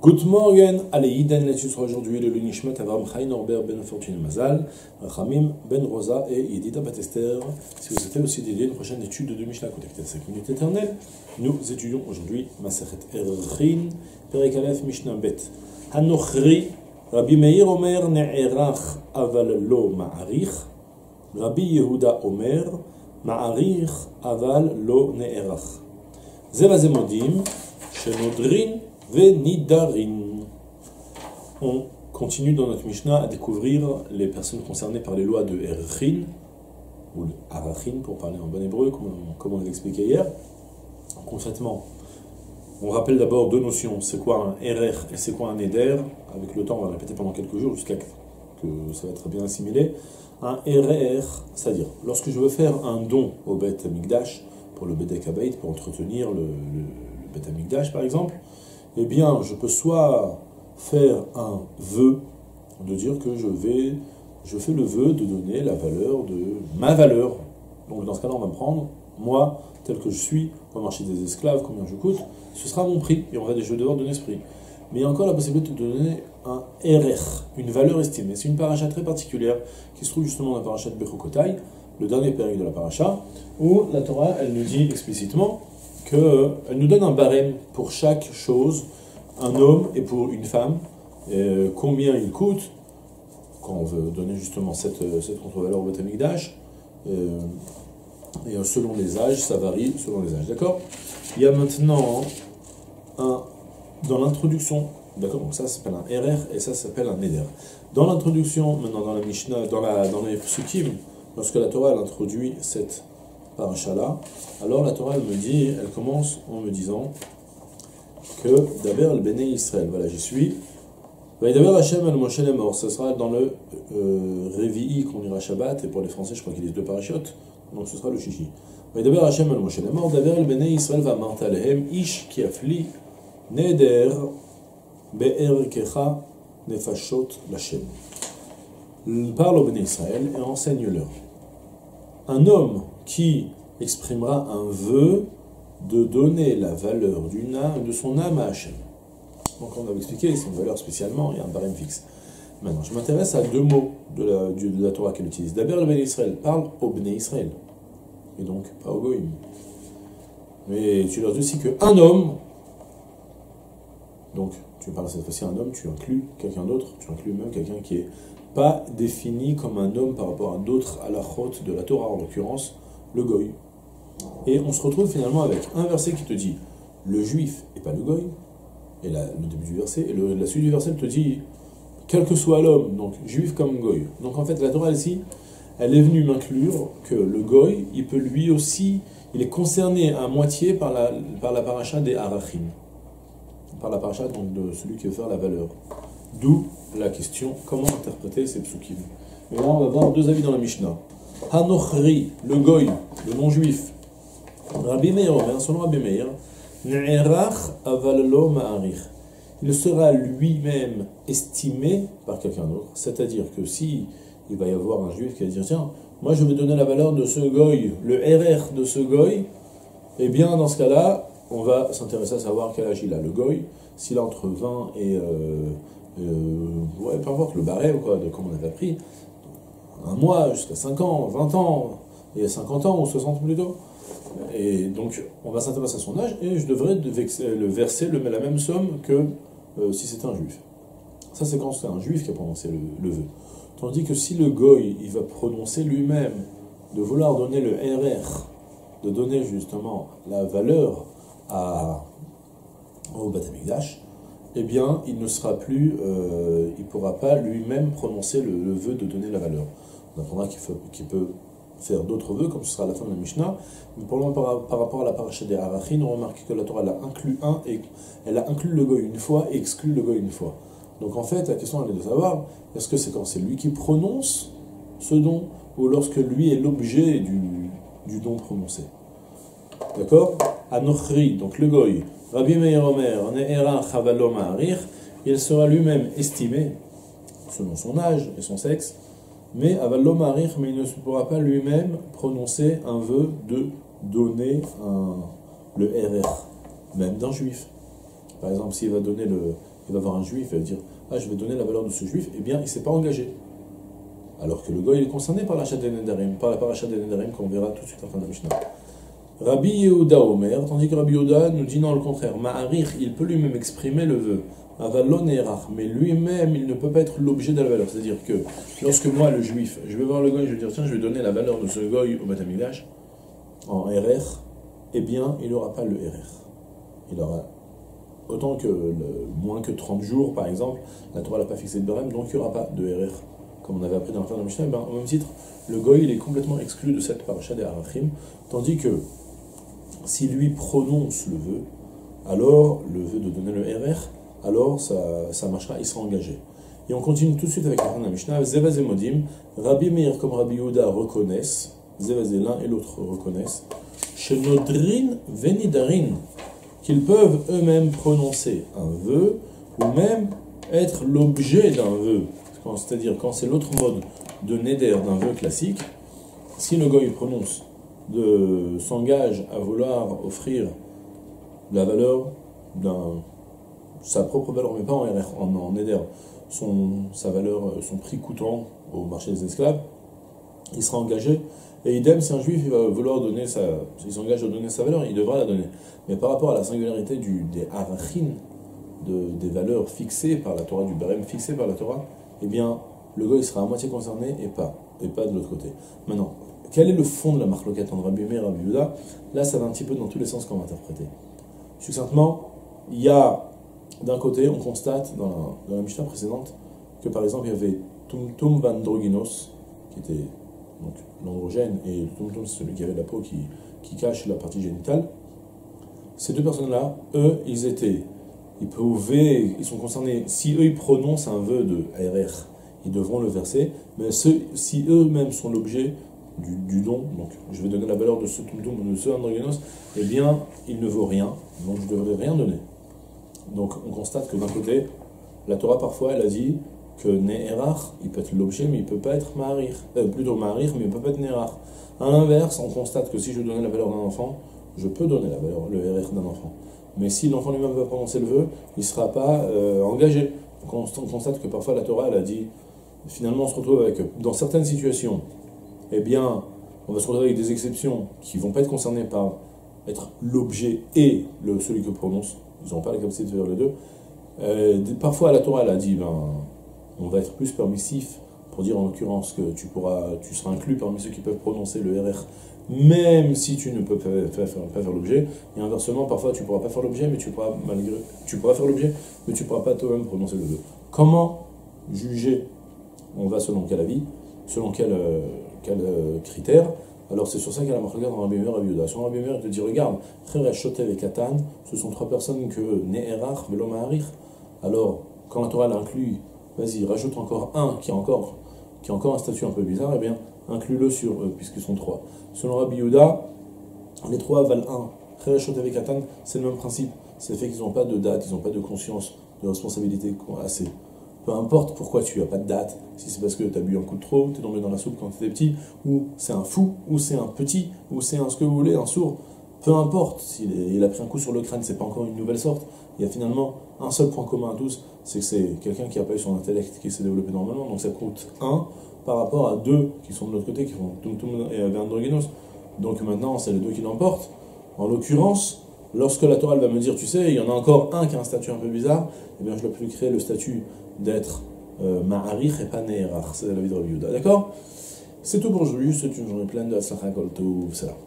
Good morning, allez, Iden, l'étude sera aujourd'hui le Nishmat Avram Chaim Norbert Ben Fortune Mazal, Rachamim Ben Rosa et Yedida Batester. Si vous souhaitez aussi dédier une prochaine étude de Mishnah connectée à 5 minutes éternelles, nous étudions aujourd'hui Masechet Erchin, Perek Aleph Mishnah Bet. Hanochri, Rabbi Meir Omer Ne'erach Aval Lo Ma'arich, Rabbi Yehuda Omer Ma'arich Aval Lo Ne'erach. Zevazemodim, Shenodrin, Venidarin. On continue dans notre Mishnah à découvrir les personnes concernées par les lois de Erchin, ou le Arachin pour parler en bon hébreu, comme on l'expliquait hier. Concrètement, on rappelle d'abord deux notions, c'est quoi un Erer et c'est quoi un Eder. Avec le temps, on va répéter pendant quelques jours jusqu'à que ça va être bien assimilé. Un Erer, c'est-à-dire, lorsque je veux faire un don au Beth Amikdash, pour le Bedek Habayit, pour entretenir le Beth Amikdash par exemple, eh bien, je peux soit faire un vœu, de dire que je fais le vœu de donner la valeur de ma valeur. Donc dans ce cas-là, on va me prendre, moi, tel que je suis, au marché des esclaves, combien je coûte, ce sera mon prix, et on va des jeux dehors de l'esprit. Mais il y a encore la possibilité de donner un RR, une valeur estimée. C'est une paracha très particulière, qui se trouve justement dans la paracha de Bechokotai, le dernier période de la paracha, où la Torah, elle nous dit explicitement qu'elle nous donne un barème pour chaque chose, un homme et pour une femme, combien il coûte, quand on veut donner justement cette contre-valeur au Beth Amikdash, et selon les âges, ça varie selon les âges, d'accord? Il y a maintenant dans l'introduction, d'accord, donc ça s'appelle un RR et ça s'appelle un Neder. Dans l'introduction, maintenant dans la Mishnah, dans les Psukim, lorsque la Torah elle introduit cette paracha-là, alors la Torah elle commence en me disant que d'abord le Béné Israël, voilà j'y suis. D'abord Hachem al Moshe les morts, ce sera dans le Révi'i qu'on ira Shabbat, et pour les Français je crois qu'il y a deux parachutes, donc ce sera le Shishi. D'abord Hachem al Moshe les morts, d'abord le Béné Israël va martalehem ish ki afli neder be'er kecha nefashot l'Hachem. Parle au Béné Israël et enseigne-leur. Un homme qui exprimera un vœu de donner la valeur de son âme à Hachem. Donc on avait expliqué, c'est une valeur spécialement, il y a un barème fixe. Maintenant, je m'intéresse à deux mots de la Torah qu'elle utilise. D'abord, le Béné Israël parle au Béné Israël, et donc pas au Goïm. Mais tu leur dis aussi qu'un homme, donc tu parles cette fois-ci un homme, tu inclus quelqu'un d'autre, tu inclus même quelqu'un qui est pas défini comme un homme par rapport à d'autres halachot de la Torah, en l'occurrence le Goï. Et on se retrouve finalement avec un verset qui te dit le juif et pas le Goï, et le début du verset, et la suite du verset te dit quel que soit l'homme, donc juif comme Goï. Donc en fait la Torah ici, elle est venue m'inclure que le Goï, il peut lui aussi, il est concerné à moitié par la paracha des Arachim, par la paracha donc de celui qui veut faire la valeur. D'où la question, comment interpréter ces psukim. Mais là on va voir deux avis dans la Mishnah. Hanochri, le Goï, le non-juif, Rabbi Meir, selon Rabbi Meir, Ne'erach aval lo ma'arich. Il sera lui-même estimé par quelqu'un d'autre. C'est-à-dire que si il va y avoir un juif qui va dire tiens, moi je vais donner la valeur de ce Goï, le RR de ce Goï, eh bien dans ce cas-là, on va s'intéresser à savoir quel âge il a. Le Goï, s'il a entre 20 et peu importe le barème, comme on avait appris, un mois jusqu'à 5 ans, 20 ans, et 50 ans, ou 60 plutôt. Et donc, on va s'intéresser à son âge, et je devrais le verser la même somme que si c'était un juif. Ça, c'est quand c'est un juif qui a prononcé le vœu. Tandis que si le Goï, il va prononcer lui-même de vouloir donner le RR, de donner justement la valeur au Beth Amikdash, eh bien, il ne sera plus, il ne pourra pas lui-même prononcer le vœu de donner la valeur. On apprendra qu'il peut faire d'autres vœux, comme ce sera à la fin de la Mishnah. Mais pour le moment, par rapport à la paracha des Arachin, on remarque que la Torah elle a inclus elle a inclus le Goï une fois et exclu le Goï une fois. Donc en fait, la question elle est de savoir, est-ce que c'est quand c'est lui qui prononce ce don, ou lorsque lui est l'objet du don prononcé. D'accord? Anochri, donc le Goï, Rabbi Meir Omer, Ne'erach aval lo ma'arich, il sera lui-même estimé, selon son âge et son sexe, mais aval lo ma'arich, mais il ne pourra pas lui-même prononcer un vœu de donner le RR, même d'un juif. Par exemple, s'il va donner il va voir un juif et va dire ah, je vais donner la valeur de ce juif, eh bien, il ne s'est pas engagé. Alors que le goy, il est concerné par l'achat des Nedarim, par la paracha des Nedarim, qu'on verra tout de suite en fin de la Mishnah. Rabbi Yehuda Omer, tandis que Rabbi Yehuda nous dit non, le contraire. Ma'arich, il peut lui-même exprimer le vœu. Avalon erach, mais lui-même, il ne peut pas être l'objet de la valeur. C'est-à-dire que lorsque moi, le juif, je vais voir le goy, je vais dire tiens, je vais donner la valeur de ce goy au Beth Amikdash, en RR, eh bien, il n'aura pas le RR. Il aura autant que moins que 30 jours, par exemple, la Torah n'a pas fixé de barème, donc il n'y aura pas de RR. Comme on avait appris dans la fin de la Mishnah, eh bien, au même titre, le goy, il est complètement exclu de cette paracha des Arachim, tandis que si lui prononce le vœu, alors le vœu de donner le RR, alors ça marchera, il sera engagé. Et on continue tout de suite avec la fin de la Mishnah. Zevaz et Modim, Rabbi Meir comme Rabbi Yehuda reconnaissent, Zevaz et l'un et l'autre reconnaissent, chez Nodrin Venidarin, qu'ils peuvent eux-mêmes prononcer un vœu, ou même être l'objet d'un vœu. C'est-à-dire quand c'est l'autre mode de Neder d'un vœu classique, si le goy prononce, s'engage à vouloir offrir la valeur sa propre valeur, mais pas en Neder, sa valeur, son prix coûtant au marché des esclaves, il sera engagé. Et idem, si un juif il va vouloir s'il s'engage à donner sa valeur, il devra la donner. Mais par rapport à la singularité des arachin, des valeurs fixées par la Torah, du barème fixé par la Torah, eh bien, le goy sera à moitié concerné et pas de l'autre côté. Maintenant, quel est le fond de la marloquette entre Rabbi Meir et Rabbi Yehuda? Là, ça va un petit peu dans tous les sens qu'on va interpréter. Succinctement, il y a, d'un côté, on constate dans la Mishnah précédente que par exemple, il y avait Tumtum Vandroginos, qui était donc l'androgène, et Tumtum, c'est celui qui avait la peau qui cache la partie génitale. Ces deux personnes-là, eux, ils sont concernés, si eux ils prononcent un vœu de RR, ils devront le verser, mais si eux-mêmes sont l'objet du don, donc je vais donner la valeur de ce tumtum, de ce androgynos, eh bien il ne vaut rien, donc je ne devrais rien donner. Donc on constate que d'un côté, la Torah parfois elle a dit que Ne'erach, il peut être l'objet, mais il ne peut pas être Ma'arir, plutôt Ma'arir, mais il ne peut pas être Ne'erach. À l'inverse, on constate que si je donnais la valeur d'un enfant, je peux donner la valeur, le RR d'un enfant. Mais si l'enfant lui-même va prononcer le vœu, il ne sera pas engagé. Donc on constate que parfois la Torah, elle a dit, finalement on se retrouve avec, dans certaines situations, eh bien, on va se retrouver avec des exceptions qui ne vont pas être concernées par être l'objet et celui que prononce. Ils n'auront pas la capacité de faire les deux. Parfois la Torah, elle a dit, on va être plus permissif pour dire en l'occurrence que tu seras inclus parmi ceux qui peuvent prononcer le RR, même si tu ne peux pas faire l'objet, et inversement, parfois tu ne pourras pas faire l'objet, mais tu pourras faire l'objet, mais tu ne pourras pas toi-même prononcer le vœu. Comment juger? On va selon quel avis, selon quel critère? Alors c'est sur ça qu'il y a la marque dans Rabbi Meir et Rabbi Yehuda. Sur Rabbi Meir, il te dit regarde, Cheresh, Shotev et Katan, ce sont trois personnes que Ne'erach, Velo Ma'arir. Alors, quand la Torah l'inclut, vas-y, rajoute encore un qui a encore un statut un peu bizarre, eh bien, inclus-le sur eux, puisqu'ils sont trois. Selon Rabbi Yehuda, les trois valent un. Cheresh, avec Katan, c'est le même principe. C'est le fait qu'ils n'ont pas de date, ils n'ont pas de conscience, de responsabilité assez. Peu importe pourquoi tu n'as pas de date, si c'est parce que tu as bu un coup de trop, tu es tombé dans la soupe quand tu étais petit, ou c'est un fou, ou c'est un petit, ou c'est ce que vous voulez, un sourd. Peu importe, s'il a pris un coup sur le crâne, c'est pas encore une nouvelle sorte. Il y a finalement un seul point commun à tous, c'est que c'est quelqu'un qui n'a pas eu son intellect, qui s'est développé normalement, donc ça compte 1 par rapport à 2 qui sont de l'autre côté, qui font Tumtum et Androgynos. Donc maintenant, c'est les deux qui l'emportent. En l'occurrence, lorsque la Torah va me dire, tu sais, il y en a encore un qui a un statut un peu bizarre, eh bien je dois plus créer le statut d'être Ma'arich et pas Ne'erach. C'est la vie de Rabbi Yehuda. D'accord? C'est tout pour aujourd'hui, c'est une journée pleine de Hatzlacha Kol Tov, c'est là.